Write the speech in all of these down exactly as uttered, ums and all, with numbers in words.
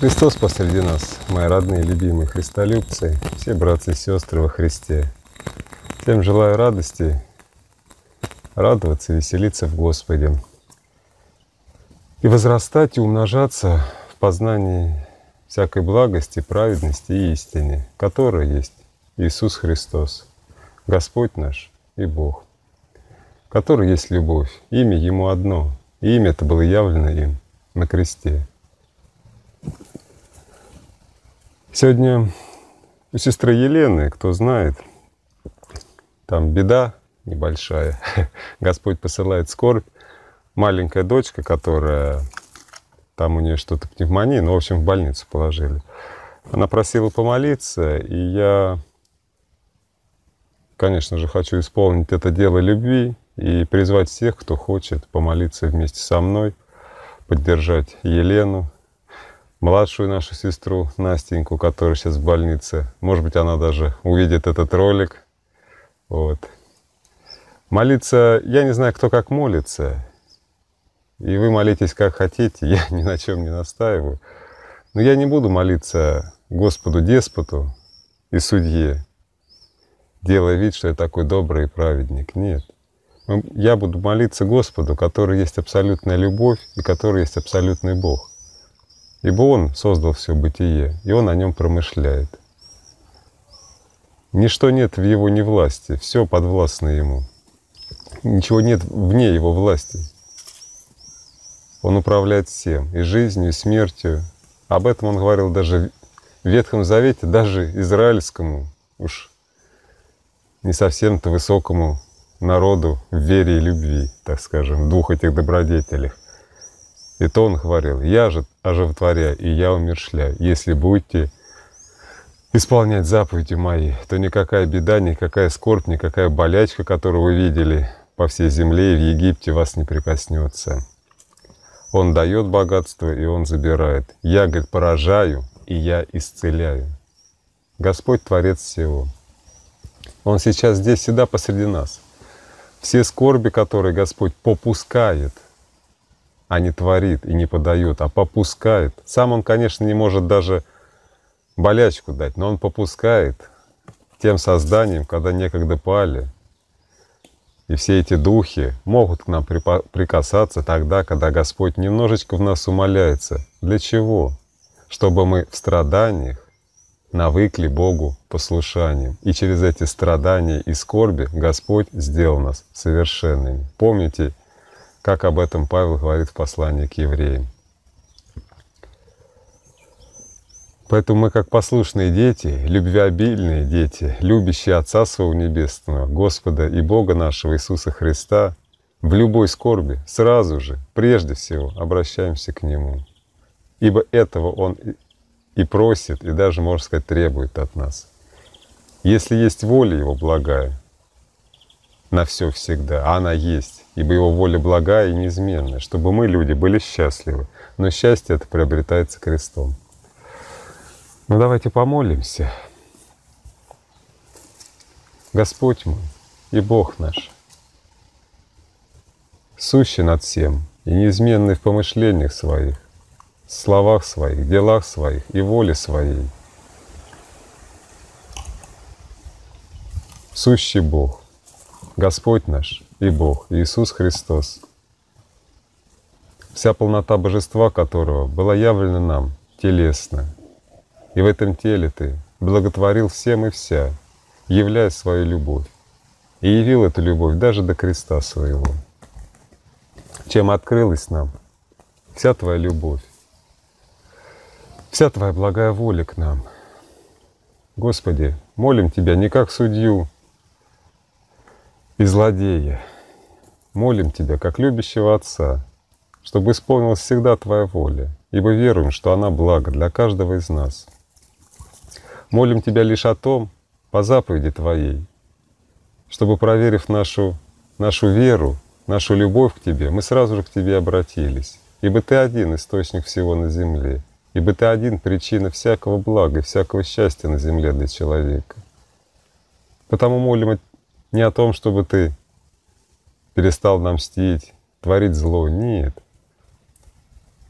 Христос посреди нас, мои родные, любимые христолюбцы, все братья и сестры во Христе. Всем желаю радости, радоваться и веселиться в Господе. И возрастать и умножаться в познании всякой благости, праведности и истины, которая есть Иисус Христос, Господь наш и Бог, который есть любовь, имя Ему одно, и имя это было явлено им на кресте. Сегодня у сестры Елены, кто знает, там беда небольшая. Господь посылает скорбь. Маленькая дочка, которая, там у нее что-то пневмония, ну, в общем, в больницу положили. Она просила помолиться, и я, конечно же, хочу исполнить это дело любви и призвать всех, кто хочет помолиться вместе со мной, поддержать Елену, младшую нашу сестру Настеньку, которая сейчас в больнице. Может быть, она даже увидит этот ролик. Вот. Молиться, я не знаю, кто как молится. И вы молитесь как хотите, я ни на чем не настаиваю. Но я не буду молиться Господу-деспоту и судье, делая вид, что я такой добрый и праведник. Нет. Я буду молиться Господу, который есть абсолютная любовь и который есть абсолютный Бог. Ибо Он создал все бытие, и Он о нем промышляет. Ничто нет в Его невласти, все подвластно Ему. Ничего нет вне Его власти. Он управляет всем, и жизнью, и смертью. Об этом Он говорил даже в Ветхом Завете, даже израильскому, уж не совсем-то высокому народу в вере и любви, так скажем, в двух этих добродетелях. И то Он говорил: «Я же оживотворяю, и я умерщвляю. Если будете исполнять заповеди Мои, то никакая беда, никакая скорбь, никакая болячка, которую вы видели по всей земле и в Египте, вас не прикоснется». Он дает богатство, и Он забирает. Я, говорит, поражаю, и я исцеляю. Господь Творец всего. Он сейчас здесь, всегда посреди нас. Все скорби, которые Господь попускает, а не творит и не подает, а попускает. Сам Он, конечно, не может даже болячку дать, но Он попускает тем созданиям, когда некогда пали. И все эти духи могут к нам прикасаться тогда, когда Господь немножечко в нас умаляется. Для чего? Чтобы мы в страданиях навыкли Богу послушанием. И через эти страдания и скорби Господь сделал нас совершенными. Помните, как об этом Павел говорит в послании к евреям. Поэтому мы, как послушные дети, любвеобильные дети, любящие Отца Своего Небесного, Господа и Бога нашего Иисуса Христа, в любой скорби сразу же, прежде всего, обращаемся к Нему. Ибо этого Он и просит, и даже, можно сказать, требует от нас. Если есть воля Его благая на все всегда, а она есть, ибо Его воля благая и неизменная, чтобы мы, люди, были счастливы. Но счастье это приобретается крестом. Ну давайте помолимся. Господь мой и Бог наш, сущий над всем и неизменный в помышлениях Своих, словах Своих, делах Своих и воле Своей, сущий Бог, Господь наш и Бог, Иисус Христос, вся полнота Божества которого была явлена нам телесно, и в этом теле Ты благотворил всем и вся, являя свою любовь, и явил эту любовь даже до креста Своего, чем открылась нам вся Твоя любовь, вся Твоя благая воля к нам. Господи, молим Тебя не как судью и злодея, молим Тебя как любящего Отца, чтобы исполнилась всегда Твоя воля, ибо веруем, что она блага для каждого из нас. Молим Тебя лишь о том, по заповеди Твоей, чтобы, проверив нашу, нашу веру, нашу любовь к Тебе, мы сразу же к Тебе обратились, ибо Ты один источник всего на земле, ибо Ты один причина всякого блага и всякого счастья на земле для человека. Потому молим не о том, чтобы Ты перестал нам мстить, творить зло, нет.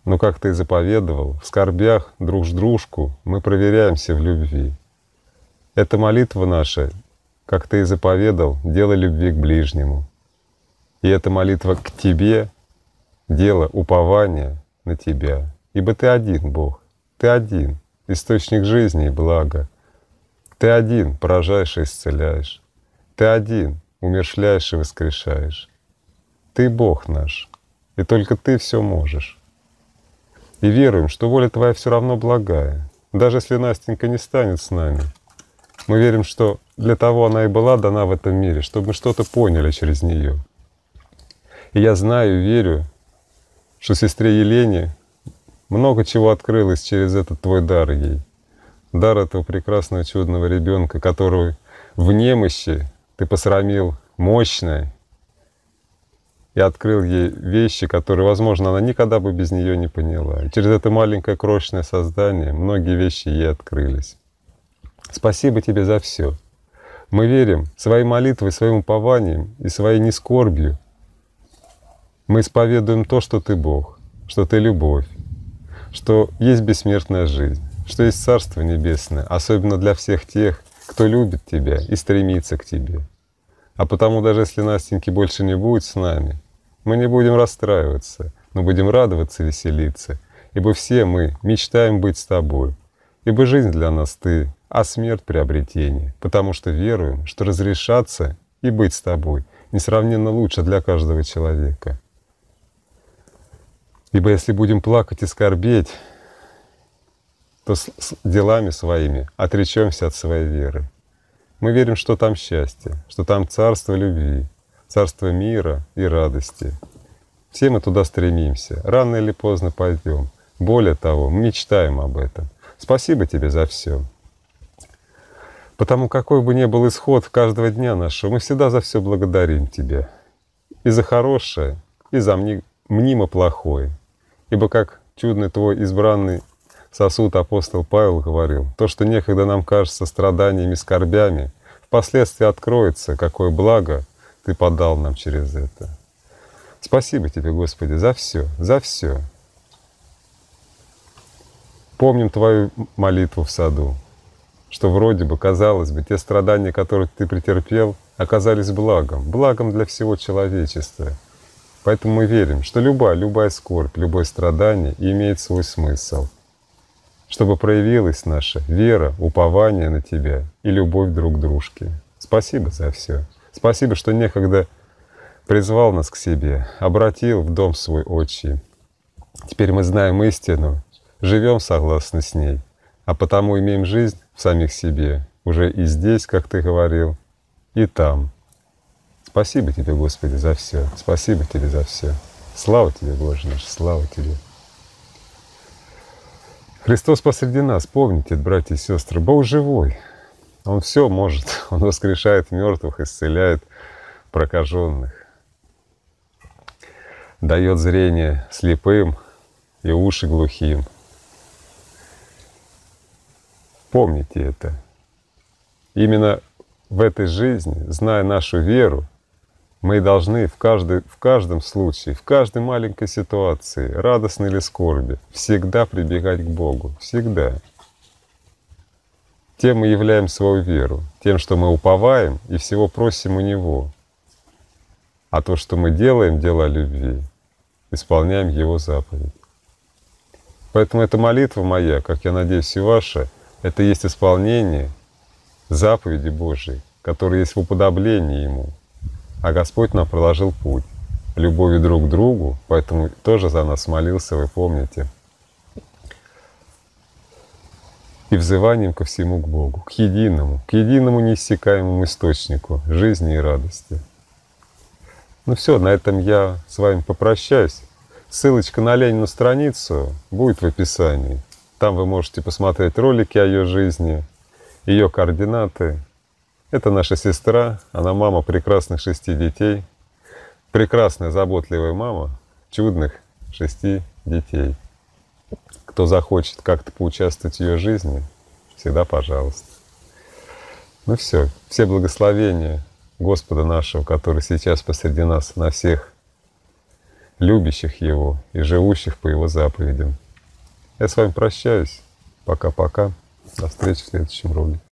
Но, как ты и заповедовал, в скорбях друг с дружку мы проверяемся в любви. Эта молитва наша, как ты и заповедал, дело любви к ближнему. И эта молитва к Тебе — дело упования на Тебя. Ибо Ты один, Бог, Ты один, источник жизни и блага. Ты один поражаешь и исцеляешь. Ты один умерщвляешь и воскрешаешь. Ты Бог наш, и только Ты все можешь. И веруем, что воля Твоя все равно благая. Даже если Настенька не станет с нами, мы верим, что для того она и была дана в этом мире, чтобы мы что-то поняли через нее. И я знаю и верю, что сестре Елене много чего открылось через этот Твой дар ей. Дар этого прекрасного чудного ребенка, которого в немощи Ты посрамил мощно и открыл ей вещи, которые, возможно, она никогда бы без нее не поняла. И через это маленькое крошечное создание многие вещи ей открылись. Спасибо Тебе за все. Мы верим своей молитвой, своим упованием и своей нескорбью. Мы исповедуем то, что Ты Бог, что Ты любовь, что есть бессмертная жизнь, что есть Царство Небесное, особенно для всех тех, кто любит Тебя и стремится к Тебе. А потому даже если Настеньки больше не будет с нами, мы не будем расстраиваться, но будем радоваться, веселиться, ибо все мы мечтаем быть с Тобой, ибо жизнь для нас Ты, а смерть — приобретение, потому что веруем, что разрешаться и быть с Тобой несравненно лучше для каждого человека. Ибо если будем плакать и скорбеть, то с делами своими отречемся от своей веры. Мы верим, что там счастье, что там царство любви, царство мира и радости. Все мы туда стремимся, рано или поздно пойдем. Более того, мы мечтаем об этом. Спасибо Тебе за все. Потому какой бы ни был исход каждого дня нашего, мы всегда за все благодарим Тебя. И за хорошее, и за мнимо плохое. Ибо как чудный Твой избранный сосуд апостол Павел говорил, то, что некогда нам кажется страданиями и скорбями, впоследствии откроется, какое благо Ты подал нам через это. Спасибо Тебе, Господи, за все, за все. Помним Твою молитву в саду, что вроде бы, казалось бы, те страдания, которые Ты претерпел, оказались благом, благом для всего человечества. Поэтому мы верим, что любая, любая скорбь, любое страдание имеет свой смысл, чтобы проявилась наша вера, упование на Тебя и любовь друг к дружке. Спасибо за все. Спасибо, что некогда призвал нас к себе, обратил в дом свой отчий. Теперь мы знаем истину, живем согласно с ней, а потому имеем жизнь в самих себе, уже и здесь, как Ты говорил, и там. Спасибо Тебе, Господи, за все. Спасибо Тебе за все. Слава Тебе, Боже наш, слава Тебе. Христос посреди нас, помните, братья и сестры, Бог живой. Он все может. Он воскрешает мертвых, исцеляет прокаженных, дает зрение слепым и уши глухим. Помните это. Именно в этой жизни, зная нашу веру, мы должны в, каждой, в каждом случае, в каждой маленькой ситуации, радостной или скорби, всегда прибегать к Богу. Всегда. Тем мы являем свою веру, тем, что мы уповаем и всего просим у Него. А то, что мы делаем, дела любви, исполняем Его заповедь. Поэтому эта молитва моя, как я надеюсь и ваша, это есть исполнение заповеди Божией, которая есть в уподоблении Ему. А Господь нам проложил путь любовью друг к другу, поэтому тоже за нас молился, вы помните. И взыванием ко всему к Богу, к единому, к единому неиссякаемому источнику жизни и радости. Ну все, на этом я с вами попрощаюсь. Ссылочка на Ленину страницу будет в описании. Там вы можете посмотреть ролики о ее жизни, ее координаты. Это наша сестра, она мама прекрасных шести детей. Прекрасная, заботливая мама чудных шести детей. Кто захочет как-то поучаствовать в ее жизни, всегда пожалуйста. Ну все, все благословения Господа нашего, который сейчас посреди нас на всех любящих Его и живущих по Его заповедям. Я с вами прощаюсь. Пока-пока. До встречи в следующем ролике.